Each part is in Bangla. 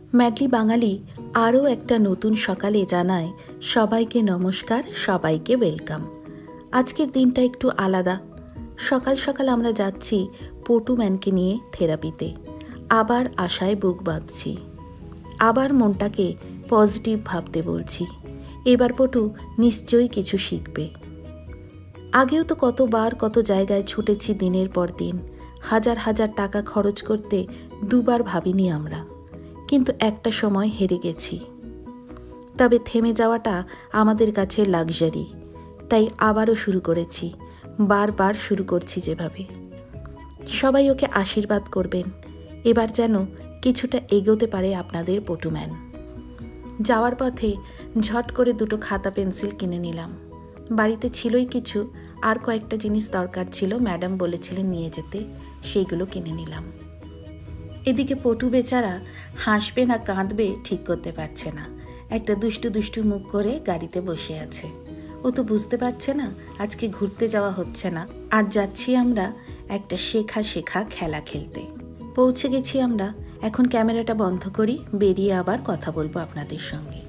ম্যাডলি বাঙালি আরও একটা নতুন সকালে জানায় সবাইকে নমস্কার, সবাইকে ওয়েলকাম। আজকের দিনটা একটু আলাদা। সকাল সকাল আমরা যাচ্ছি পটু ম্যানকে নিয়ে থেরাপিতে। আবার আশায় বুক বাঁধছি, আবার মনটাকে পজিটিভ ভাবতে বলছি। এবার পটু নিশ্চয়ই কিছু শিখবে। আগেও তো কতবার কত জায়গায় ছুটেছি দিনের পর দিন। হাজার হাজার টাকা খরচ করতে দুবার ভাবিনি আমরা, কিন্তু একটা সময় হেরে গেছি। তবে থেমে যাওয়াটা আমাদের কাছে লাক্সারি, তাই আবারও শুরু করেছি। বারবার শুরু করছি যেভাবে। সবাই ওকে আশীর্বাদ করবেন, এবার যেন কিছুটা এগোতে পারে আপনাদের পটুম্যান। যাওয়ার পথে ঝট করে দুটো খাতা পেন্সিল কিনে নিলাম। বাড়িতে ছিলই কিছু, আর কয়েকটা জিনিস দরকার ছিল, ম্যাডাম বলেছিলেন নিয়ে যেতে, সেইগুলো কিনে নিলাম। এদিকে পটু বেচারা হাসবে না কাঁদবে ঠিক করতে পারছে না। একটা দুষ্টু দুষ্টু মুখ করে গাড়িতে বসে আছে। ও তো বুঝতে পারছে না আজকে ঘুরতে যাওয়া হচ্ছে না, আজ যাচ্ছি আমরা একটা শেখা খেলা খেলতে। পৌঁছে গেছি আমরা। এখন ক্যামেরাটা বন্ধ করি, বেরিয়ে আবার কথা বলবো আপনাদের সঙ্গে।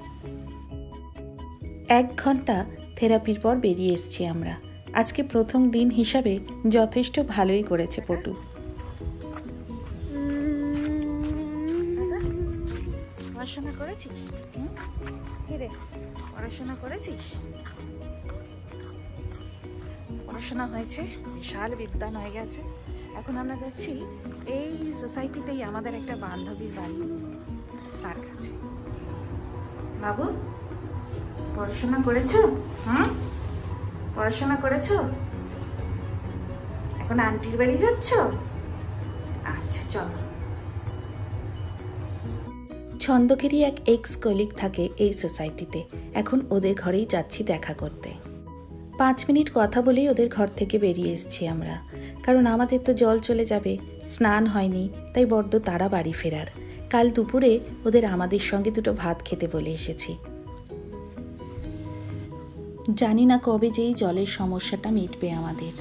1 ঘন্টা থেরাপির পর বেরিয়ে এসছি আমরা। আজকে প্রথম দিন হিসাবে যথেষ্ট ভালোই করেছে পটু। পড়াশোনা করেছিস? কিরে, পড়াশোনা করেছিস? পড়াশোনা হয়েছে, বিশাল বিদ্যান হয়ে গেছে। এখন আমরা যাচ্ছি এই সোসাইটিতেই আমাদের একটা বান্ধবীর বাড়ি, তার কাছে। বাবু, পড়াশোনা করেছো? পড়াশোনা করেছো? এখন আন্টির বাড়ি যাচ্ছ? আচ্ছা, চলো। ছন্দকেরই এক এক্স কলিগ থাকে এই সোসাইটিতে। এখন ওদের ঘরেই যাচ্ছি দেখা করতে। 5 মিনিট কথা বলেই ওদের ঘর থেকে বেরিয়ে এসেছি আমরা, কারণ আমাদের তো জল চলে যাবে, স্নান হয়নি, তাই বড্ড তাড়া বাড়ি ফেরার। কাল দুপুরে ওদের আমাদের সঙ্গে দুটো ভাত খেতে বলে এসেছি। জানি না কবে যে এই জলের সমস্যাটা মিটবে আমাদের।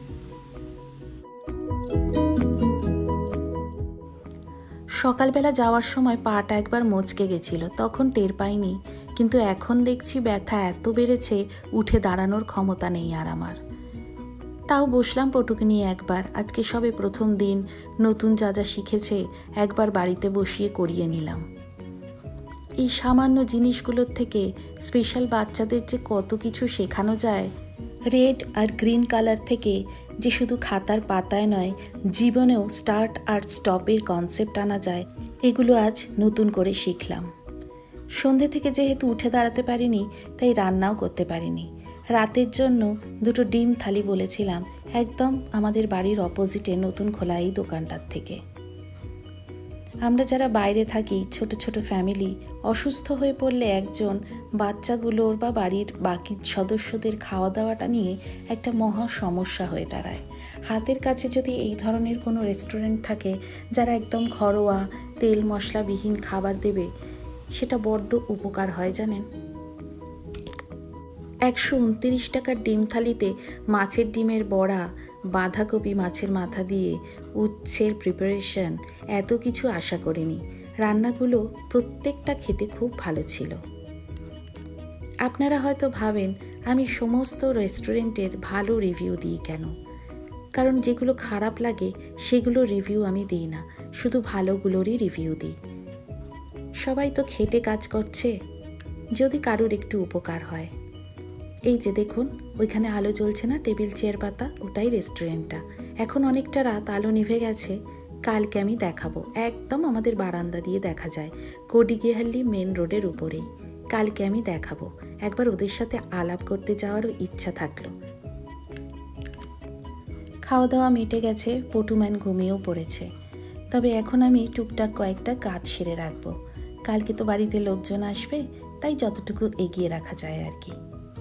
সকালবেলা যাওয়ার সময় পাটা একবার মচকে গেছিল, তখন টের পাইনি, কিন্তু এখন দেখছি ব্যথা এত বেড়েছে উঠে দাঁড়ানোর ক্ষমতা নেই আর আমার। তাও বসলাম পটুকে নিয়ে একবার। আজকে সবে প্রথম দিন, নতুন যা যা শিখেছে একবার বাড়িতে বসিয়ে করিয়ে নিলাম। এই সামান্য জিনিসগুলোর থেকে স্পেশাল বাচ্চাদের যে কত কিছু শেখানো যায়। রেড আর গ্রিন কালার থেকে যে শুধু খাতার পাতায় নয়, জীবনেও স্টার্ট আর স্টপের কনসেপ্ট আনা যায়, এগুলো আজ নতুন করে শিখলাম। সন্ধে থেকে যেহেতু উঠে দাঁড়াতে পারিনি, তাই রান্নাও করতে পারিনি। রাতের জন্য দুটো ডিম থালি বলেছিলাম, একদম আমাদের বাড়ির অপোজিটে নতুন খোলা এই দোকানটার থেকে। আমরা যারা বাইরে থাকি, ছোট ছোট ফ্যামিলি, অসুস্থ হয়ে পড়লে একজন, বাচ্চাগুলোর বা বাড়ির বাকি সদস্যদের খাওয়া দাওয়াটা নিয়ে একটা মহা সমস্যা হয়ে দাঁড়ায়। হাতের কাছে যদি এই ধরনের কোনো রেস্টুরেন্ট থাকে যারা একদম ঘরোয়া তেল মশলাবিহীন খাবার দেবে, সেটা বড্ড উপকার হয় জানেন। 129 টাকার ডিম থালিতে মাছের ডিমের বড়া, বাঁধাকপি মাছের মাথা দিয়ে উচ্ছের প্রিপারেশন, এত কিছু আশা করিনি। রান্নাগুলো প্রত্যেকটা খেতে খুব ভালো ছিল। আপনারা হয়তো ভাবেন আমি সমস্ত রেস্টুরেন্টের ভালো রিভিউ দিই কেন, কারণ যেগুলো খারাপ লাগে সেগুলো রিভিউ আমি দিই না, শুধু ভালোগুলোরই রিভিউ দিই। সবাই তো খেটে কাজ করছে, যদি কারোর একটু উপকার হয়। এই যে দেখুন, ওইখানে আলো জ্বলছে না, টেবিল চেয়ার পাতা, ওটাই রেস্টুরেন্টটা। এখন অনেকটা রাত, আলো নিভে গেছে। কালকে আমি দেখাবো, একদম আমাদের বারান্দা দিয়ে দেখা যায়, কোডিগেহাল্লি মেন রোডের উপরেই। কালকে আমি দেখাবো, একবার ওদের সাথে আলাপ করতে যাওয়ারও ইচ্ছা থাকলো। খাওয়া দাওয়া মিটে গেছে, পটুম্যান ঘুমিয়েও পড়েছে। তবে এখন আমি টুকটাক কয়েকটা কাজ সেরে রাখবো। কালকে তো বাড়িতে লোকজন আসবে, তাই যতটুকু এগিয়ে রাখা যায় আর কি।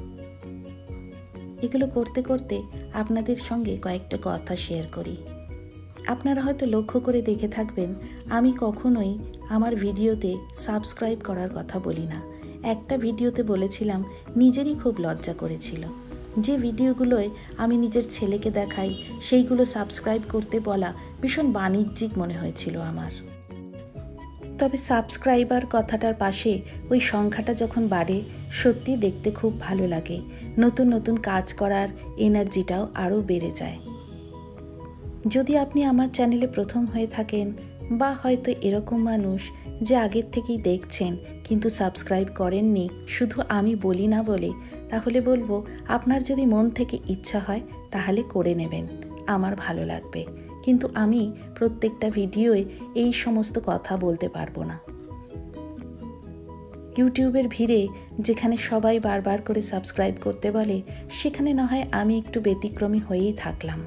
এগুলো করতে করতে আপনাদের সঙ্গে কয়েকটা কথা শেয়ার করি। আপনারা হয়তো লক্ষ্য করে দেখে থাকবেন, আমি কখনোই আমার ভিডিওতে সাবস্ক্রাইব করার কথা বলি না। একটা ভিডিওতে বলেছিলাম, নিজেরই খুব লজ্জা করেছিল। যে ভিডিওগুলোয় আমি নিজের ছেলেকে দেখাই, সেইগুলো সাবস্ক্রাইব করতে বলা ভীষণ বাণিজ্যিক মনে হয়েছিল আমার। তবে সাবস্ক্রাইবার কথাটার পাশে ওই সংখ্যাটা যখন বাড়ে সত্যি দেখতে খুব ভালো লাগে। নতুন নতুন কাজ করার এনার্জিটাও আরও বেড়ে যায়। যদি আপনি আমার চ্যানেলে প্রথম হয়ে থাকেন বা হয়তো এরকম মানুষ যে আগের থেকেই দেখছেন কিন্তু সাবস্ক্রাইব করেননি শুধু আমি বলি না বলে, তাহলে বলবো আপনার যদি মন থেকে ইচ্ছা হয় তাহলে করে নেবেন, আমার ভালো লাগবে। কিন্তু আমি প্রত্যেকটা ভিডিওয়ে এই সমস্ত কথা বলতে পারবো না। ইউটিউবের ভিড়ে যেখানে সবাই বারবার করে সাবস্ক্রাইব করতে বলে, সেখানে না হয় আমি একটু ব্যতিক্রমী হয়েই থাকলাম।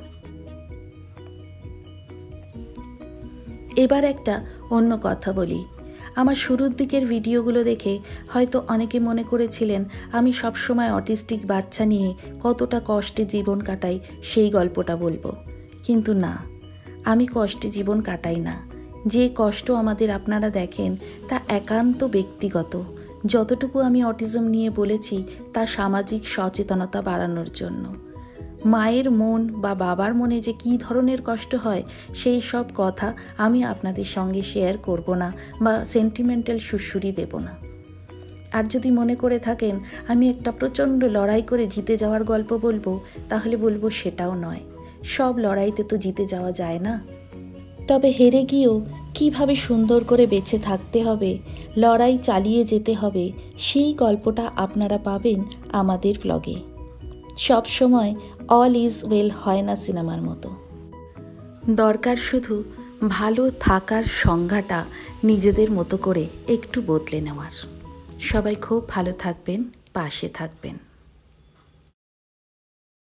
এবার একটা অন্য কথা বলি। আমার শুরুর দিকের ভিডিওগুলো দেখে হয়তো অনেকে মনে করেছিলেন আমি সবসময় অটিস্টিক বাচ্চা নিয়ে কতটা কষ্টে জীবন কাটাই সেই গল্পটা বলবো, কিন্তু না, আমি কষ্টে জীবন কাটাই না। যে কষ্ট আমাদের আপনারা দেখেন তা একান্ত ব্যক্তিগত। যতটুকু আমি অটিজম নিয়ে বলেছি তা সামাজিক সচেতনতা বাড়ানোর জন্য। মায়ের মন বা বাবার মনে যে কী ধরনের কষ্ট হয় সেই সব কথা আমি আপনাদের সঙ্গে শেয়ার করব না বা সেন্টিমেন্টাল সুড়সুড়ি দেব না। আর যদি মনে করে থাকেন আমি একটা প্রচণ্ড লড়াই করে জিতে যাওয়ার গল্প বলবো, তাহলে বলবো সেটাও নয়। সব লড়াইতে তো জিতে যাওয়া যায় না। তবে হেরে গিয়েও কিভাবে সুন্দর করে বেঁচে থাকতে হবে, লড়াই চালিয়ে যেতে হবে, সেই গল্পটা আপনারা পাবেন আমাদের ব্লগে। সব সময় অল ইজ ওয়েল হয় না সিনেমার মতো। দরকার শুধু ভালো থাকার সংজ্ঞাটা নিজেদের মতো করে একটু বদলে নেওয়ার। সবাই খুব ভালো থাকবেন, পাশে থাকবেন।